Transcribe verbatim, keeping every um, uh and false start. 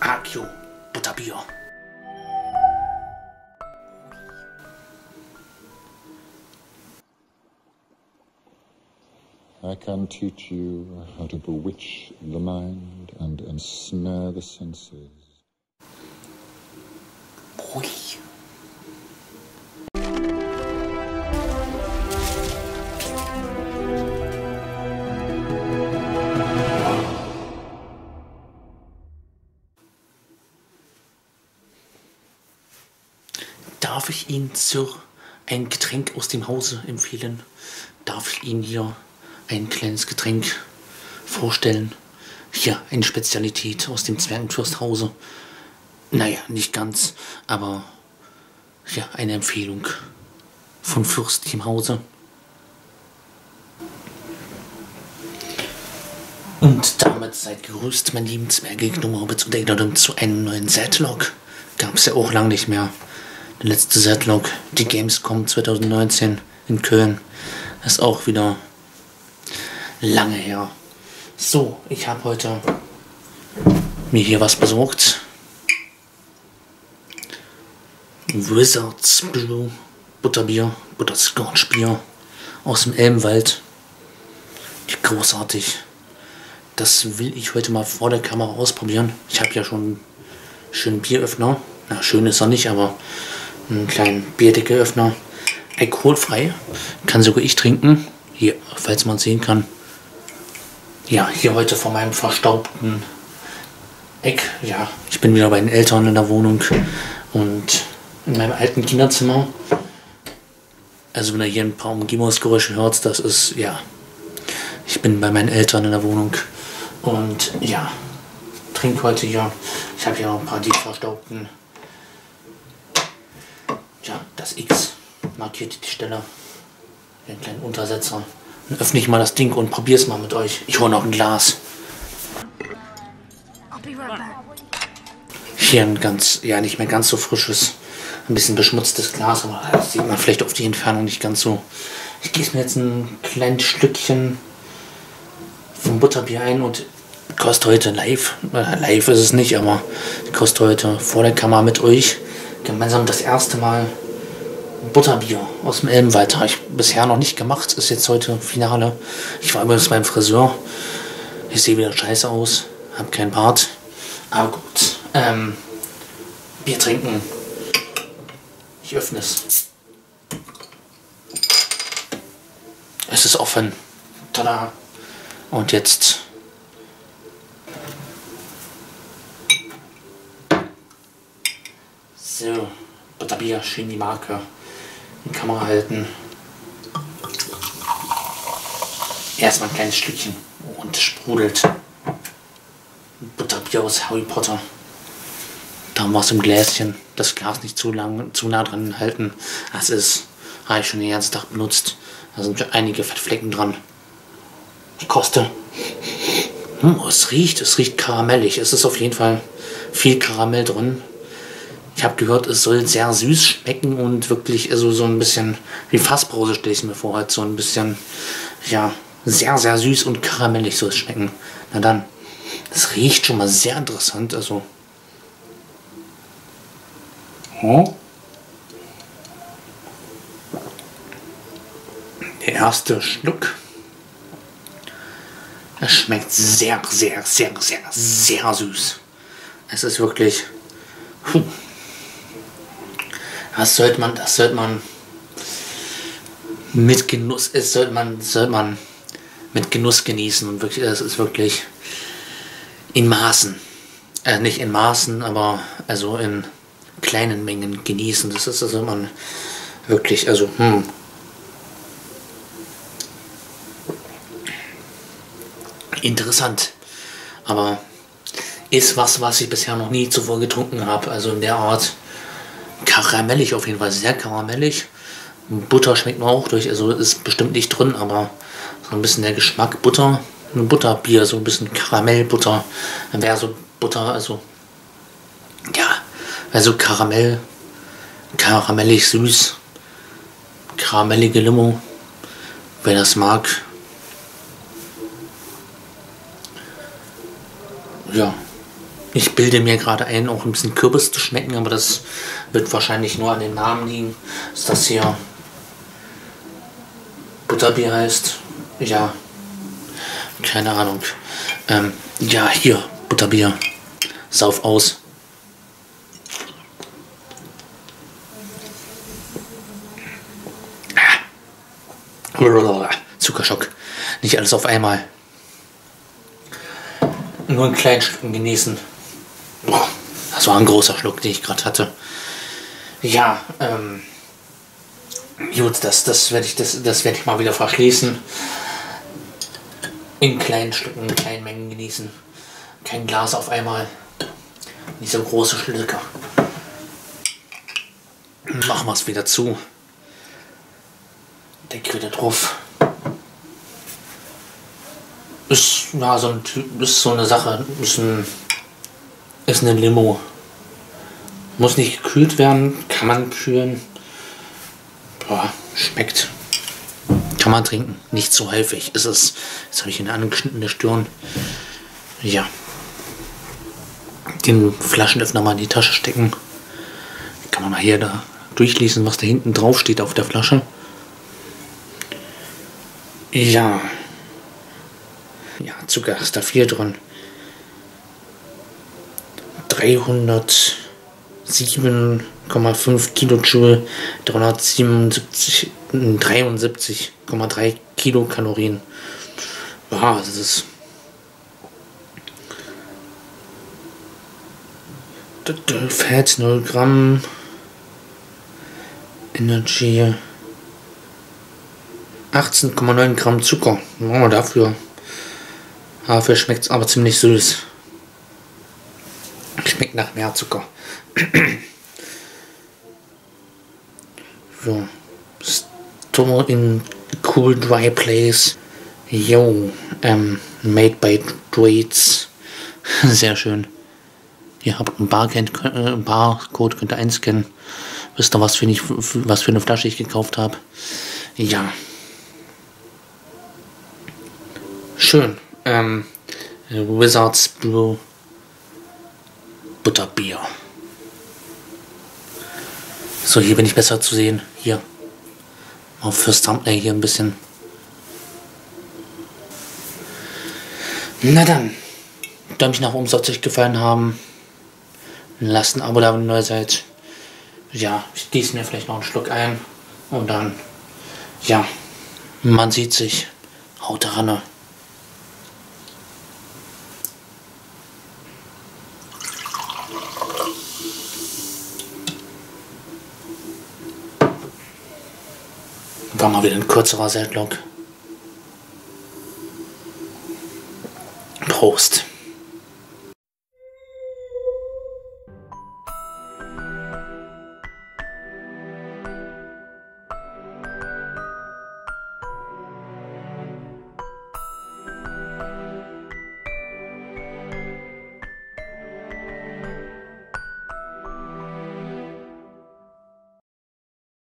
Agio Butterbier. I can teach you how to bewitch the mind and ensnare the senses. Ui. Darf ich Ihnen, Sir, ein Getränk aus dem Hause empfehlen? Darf ich Ihnen hier ein kleines Getränk vorstellen? Hier, eine Spezialität aus dem Zwergenfürsthause. Naja, nicht ganz, aber ja, eine Empfehlung von Fürst im Hause. Und damit seid gegrüßt, mein lieben Zwerge, Gnome, Hobbits und Erinnerung zu einem neuen Setlog. Gab es ja auch lang nicht mehr. Der letzte Setlog, die Gamescom zwanzig neunzehn in Köln. Das ist auch wieder lange her. So, ich habe heute mir hier was besorgt. Wizards Brew Butterbier, Butterscotch Bier aus dem Elbenwald. Großartig. Das will ich heute mal vor der Kamera ausprobieren. Ich habe ja schon einen schönen Bieröffner. Na, schön ist er nicht, aber einen kleinen Bierdeckelöffner. Alkoholfrei. Kann sogar ich trinken. Hier, falls man es sehen kann. Ja, hier heute vor meinem verstaubten Eck. Ja, ich bin wieder bei den Eltern in der Wohnung und in meinem alten Kinderzimmer. Also wenn ihr hier ein paar Umgebungsgeräusche hört, das ist, ja, ich bin bei meinen Eltern in der Wohnung und ja, trinke heute hier. Ich habe hier noch ein paar die verstaubten, ja, das X markiert die Stelle. Hier einen kleinen Untersetzer. Dann öffne ich mal das Ding und probiere es mal mit euch. Ich hole noch ein Glas. Hier ein ganz, ja, nicht mehr ganz so frisches, ein bisschen beschmutztes Glas, aber das sieht man vielleicht auf die Entfernung nicht ganz so. Ich gieße mir jetzt ein kleines Stückchen vom Butterbier ein und koste heute live, äh, live ist es nicht, aber ich koste heute vor der Kamera mit euch gemeinsam das erste Mal Butterbier aus dem Elbenwald. Habe ich bisher noch nicht gemacht, ist jetzt heute Finale. Ich war übrigens beim Friseur. Ich sehe wieder scheiße aus, habe keinen Bart. Aber gut. Ähm, Bier trinken. Ich öffne es. Es ist offen. Tada. Und jetzt so, Butterbier, schön die Marke in die Kamera halten. Erstmal ein kleines Stückchen und es sprudelt. Butterbier aus Harry Potter. Da haben wir es im Gläschen. Das Glas nicht zu lang, zu nah dran halten. Das ist, habe ich schon den ganzen Tag benutzt. Da sind schon einige Fettflecken dran. Ich koste. Hm, es riecht, es riecht karamellig. Es ist auf jeden Fall viel Karamell drin. Ich habe gehört, es soll sehr süß schmecken und wirklich also so ein bisschen wie Fassbrause stelle ich mir vor, halt so ein bisschen, ja, sehr, sehr süß und karamellig soll es schmecken. Na dann, das riecht schon mal sehr interessant, also. Hm? Der erste Schluck. Es schmeckt sehr, sehr, sehr, sehr, sehr süß. Es ist wirklich. Puh. Das sollte man, das sollte man mit Genuss, es sollte man, sollte man mit Genuss genießen und wirklich, das ist wirklich in Maßen, äh, nicht in Maßen, aber also in kleinen Mengen genießen. Das ist, das sollte man wirklich, also hm. Interessant, aber ist was, was ich bisher noch nie zuvor getrunken habe, also in der Art. Karamellig auf jeden Fall, sehr karamellig. Butter schmeckt man auch durch, also ist bestimmt nicht drin, aber so ein bisschen der Geschmack Butter, ein Butterbier, so ein bisschen Karamellbutter, dann wäre so Butter, also ja, wäre so Karamell, karamellig süß, karamellige Limo, wer das mag. Ja, Ich bilde mir gerade ein, auch ein bisschen Kürbis zu schmecken, aber das wird wahrscheinlich nur an den Namen liegen, dass das hier Butterbier heißt. Ja, keine Ahnung. Ähm, ja, hier, Butterbier. Sauf aus. Zuckerschock. Nicht alles auf einmal. Nur einen kleinen Schluck genießen. Boah, das war ein großer Schluck, den ich gerade hatte. Ja, ähm. Gut, das, das werde ich, das, das werd ich mal wieder verschließen. In kleinen Stücken, in kleinen Mengen genießen. Kein Glas auf einmal. Nicht so große Schlücke. Machen wir es wieder zu. Deckel wieder drauf. Ist, ja, so ein Typ, ist so eine Sache. Ist, ein, ist eine Limo. Muss nicht gekühlt werden. Kann man kühlen. Boah, schmeckt. Kann man trinken. Nicht so häufig ist es. Jetzt habe ich eine angeschnittene Stirn. Ja. Den Flaschenöffner mal in die Tasche stecken. Kann man mal hier da durchlesen, was da hinten drauf steht auf der Flasche. Ja. Ja, Zucker ist da viel drin. dreihundertsieben Komma fünf Kilojoule, dreihundertsiebenundsiebzig, dreiundsiebzig Komma drei Kilokalorien. Ja, das ist Fett null Gramm, Energy achtzehn Komma neun Gramm Zucker. Oh, dafür. Dafür schmeckt es aber ziemlich süß. Schmeckt nach mehr Zucker. So. Store in cool dry place. Yo. Ähm, made by Droids. Sehr schön. Ihr habt einen Barcode, äh, Barcode, könnt ihr einscannen. Wisst ihr, was für, nicht, was für eine Flasche ich gekauft habe? Ja. Schön. Ähm, Wizards Blue Butterbier. So, hier bin ich besser zu sehen. Hier. Mal fürs Thumbnail hier ein bisschen. Na dann. Däumchen nach oben sollte euch gefallen haben. Lasst ein Abo da, wenn ihr neu seid. Ja, ich gieße mir vielleicht noch einen Schluck ein. Und dann, ja, man sieht sich. Haut ran. War mal wieder ein kürzerer Seltlock. Prost.